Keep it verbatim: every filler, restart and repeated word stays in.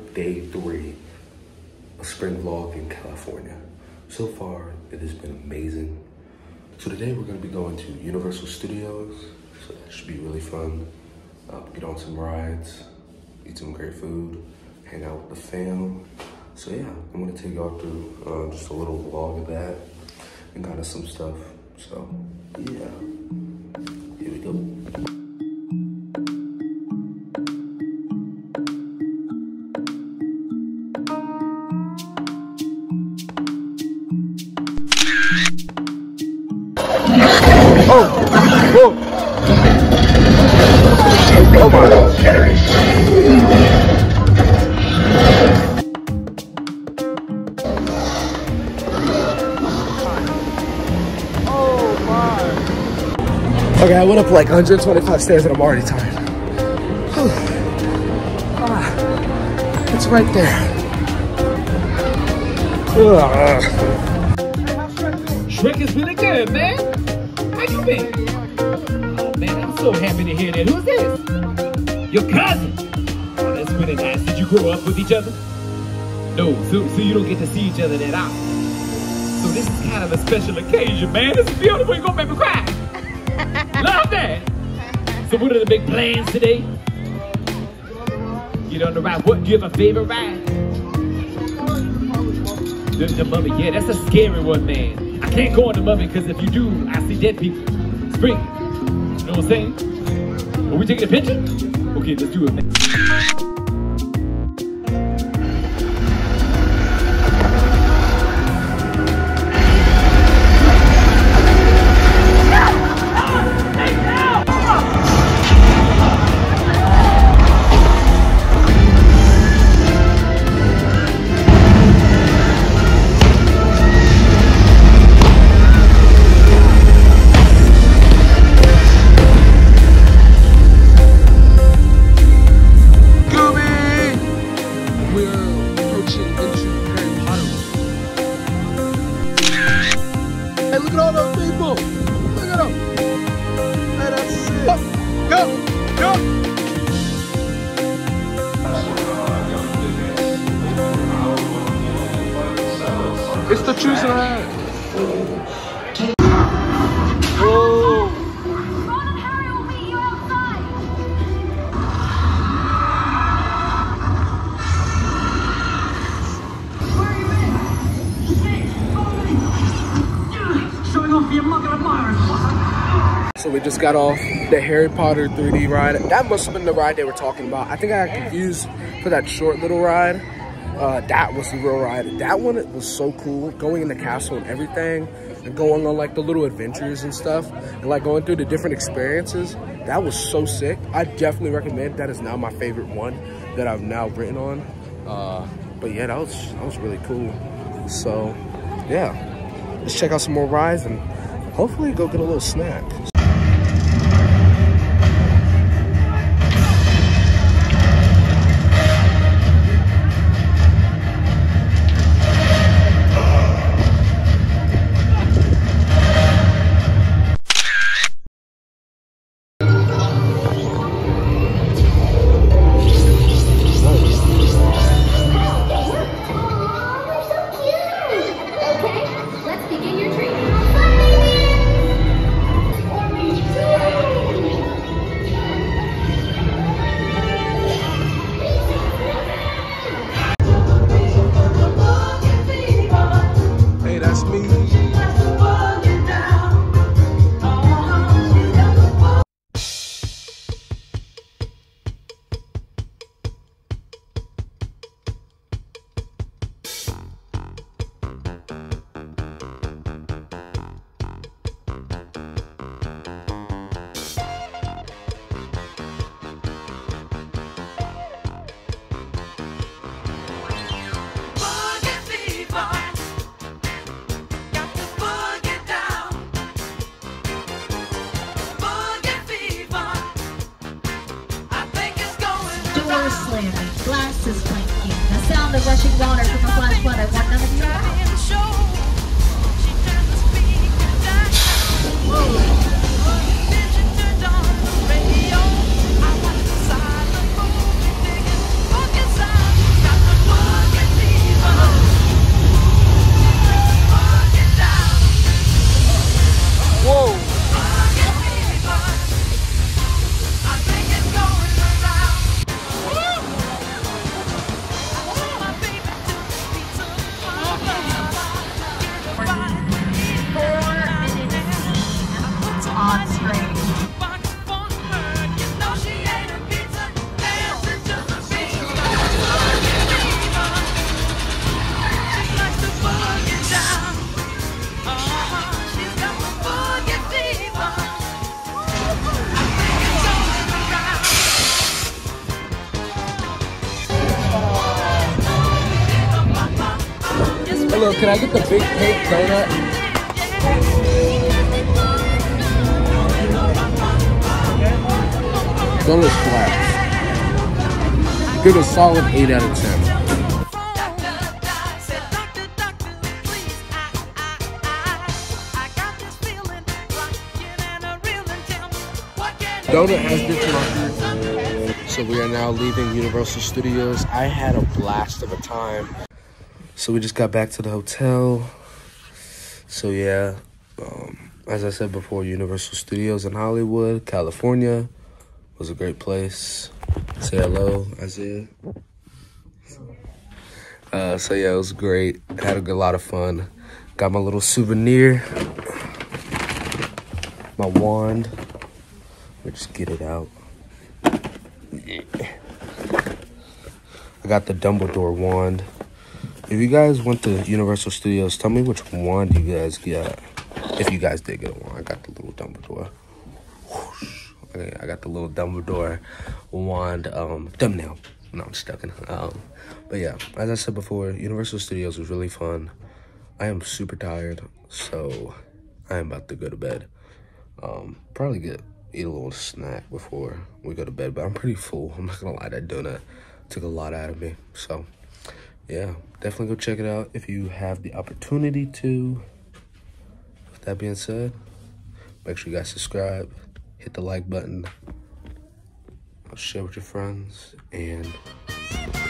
day three of spring vlog in California. So far, it has been amazing. So today we're gonna be going to Universal Studios, so that should be really fun. Uh, get on some rides, eat some great food, hang out with the fam. So yeah, I'm gonna take y'all through uh, just a little vlog of that and kind of some stuff. So yeah, here we go. Oh! Whoa! Oh my God! Oh my! Okay, I went up like one hundred twenty-five stairs and I'm already tired. Ah, it's right there. Ugh. Shrek is really good, man. How you been? Oh man, I'm so happy to hear that. Who's this? Your cousin. Oh, that's really nice. Did you grow up with each other? No, so, so you don't get to see each other that often. So this is kind of a special occasion, man. This is beautiful. You're gonna make me cry. Love that. So what are the big plans today? Get on the ride. What? Do you have a favorite ride? The, the mummy. Yeah, that's a scary one, man. I can't go on the mummy because if you do, I see dead people. Spring. You know what I'm saying? Are we taking a picture? Okay, let's do it, man. Look at all those people! Look at them! Hey, that's it! Go! Go! It's the truth ride! Whoa! Ron and Harry will meet you outside! Where are you in? Snake, follow me! Showing off your mother admirers. So we just got off the Harry Potter three D ride. That must have been the ride they were talking about. I think I got confused for that short little ride. Uh, that was the real ride. That one was so cool, going in the castle and everything, and going on like the little adventures and stuff, and like going through the different experiences. That was so sick. I definitely recommend. That is now my favorite one that I've now written on. Uh, but yeah, that was that was really cool. So yeah, let's check out some more rides and hopefully go get a little snack. Doors slamming, glasses clinking, the sound of rushing water from a flash flood. I want none of you. Hello, can I get the big pink donut? Donut's flat. Give it a solid eight out of ten. Donut has ditched record. So we are now leaving Universal Studios. I had a blast of a time. So we just got back to the hotel. So yeah, um, as I said before, Universal Studios in Hollywood, California was a great place. Say hello, Isaiah. Uh, so yeah, it was great. Had a good lot of fun. Got my little souvenir, my wand. Let me just get it out. Yeah. I got the Dumbledore wand. If you guys went to Universal Studios, tell me which wand you guys got. If you guys did get a wand, I got the little Dumbledore. Whoosh. Okay, I got the little Dumbledore wand um, thumbnail. No, I'm stuck in. Um, but yeah, as I said before, Universal Studios was really fun. I am super tired, so I am about to go to bed. Um, probably get eat a little snack before we go to bed, but I'm pretty full. I'm not gonna lie, that donut took a lot out of me. So yeah, definitely go check it out if you have the opportunity to. With that being said, make sure you guys subscribe, hit the like button, share with your friends, and